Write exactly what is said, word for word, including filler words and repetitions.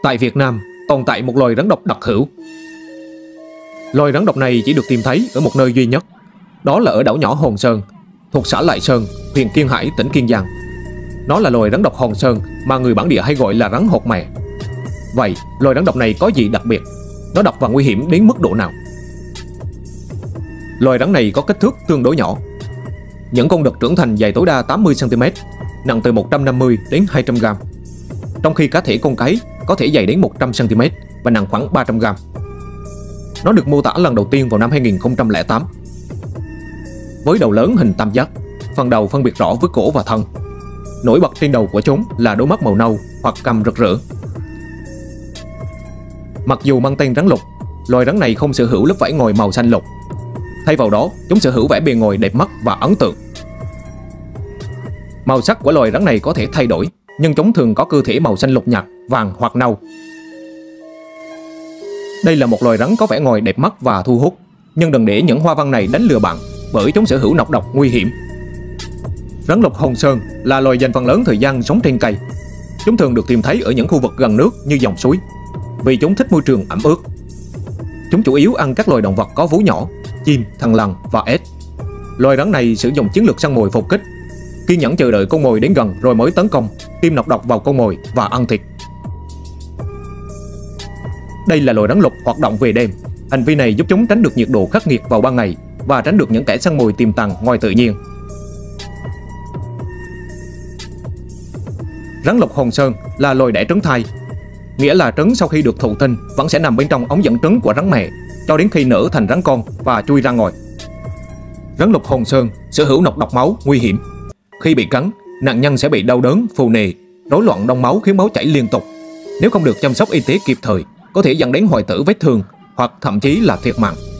Tại Việt Nam tồn tại một loài rắn độc đặc hữu. Loài rắn độc này chỉ được tìm thấy ở một nơi duy nhất, đó là ở đảo nhỏ Hòn Sơn, thuộc xã Lại Sơn, huyện Kiên Hải, tỉnh Kiên Giang. Nó là loài rắn độc Hòn Sơn mà người bản địa hay gọi là rắn hột mè. Vậy, loài rắn độc này có gì đặc biệt? Nó độc và nguy hiểm đến mức độ nào? Loài rắn này có kích thước tương đối nhỏ. Những con đực trưởng thành dài tối đa tám mươi xăng ti mét, nặng từ một trăm năm mươi đến hai trăm gram. Trong khi cá thể con cái có thể dày đến một trăm xăng ti mét và nặng khoảng ba trăm gram. Nó được mô tả lần đầu tiên vào năm hai nghìn không trăm lẻ tám. Với đầu lớn hình tam giác, phần đầu phân biệt rõ với cổ và thân. Nổi bật trên đầu của chúng là đôi mắt màu nâu hoặc cằm rực rỡ. Mặc dù mang tên rắn lục, loài rắn này không sở hữu lớp vảy ngoài màu xanh lục. Thay vào đó, chúng sở hữu vẻ bề ngoài đẹp mắt và ấn tượng. Màu sắc của loài rắn này có thể thay đổi, nhưng chúng thường có cơ thể màu xanh lục nhạt, vàng hoặc nâu. Đây là một loài rắn có vẻ ngoài đẹp mắt và thu hút, nhưng đừng để những hoa văn này đánh lừa bạn, bởi chúng sở hữu nọc độc nguy hiểm. Rắn lục Hòn Sơn là loài dành phần lớn thời gian sống trên cây. Chúng thường được tìm thấy ở những khu vực gần nước như dòng suối, vì chúng thích môi trường ẩm ướt. Chúng chủ yếu ăn các loài động vật có vú nhỏ, chim, thằn lằn và ếch. Loài rắn này sử dụng chiến lược săn mồi phục kích, kiên nhẫn chờ đợi con mồi đến gần rồi mới tấn công, tiêm nọc độc vào con mồi và ăn thịt. Đây là loài rắn lục hoạt động về đêm. Hành vi này giúp chúng tránh được nhiệt độ khắc nghiệt vào ban ngày và tránh được những kẻ săn mồi tiềm tàng ngoài tự nhiên. Rắn lục Hòn Sơn là loài đẻ trứng thai, nghĩa là trứng sau khi được thụ tinh vẫn sẽ nằm bên trong ống dẫn trứng của rắn mẹ cho đến khi nở thành rắn con và chui ra ngoài. Rắn lục Hòn Sơn sở hữu nọc độc máu nguy hiểm. Khi bị cắn, nạn nhân sẽ bị đau đớn, phù nề, rối loạn đông máu khiến máu chảy liên tục. Nếu không được chăm sóc y tế kịp thời, có thể dẫn đến hoại tử vết thương hoặc thậm chí là thiệt mạng.